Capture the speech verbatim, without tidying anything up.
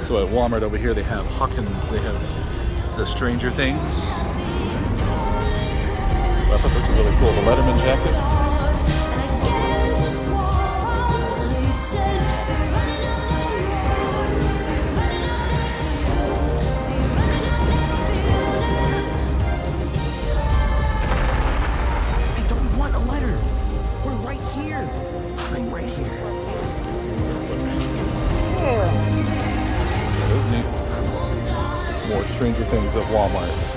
So at Walmart over here, they have Hawkins. They have the Stranger Things. I thought this was really cool. The Letterman jacket. More Stranger Things at Walmart.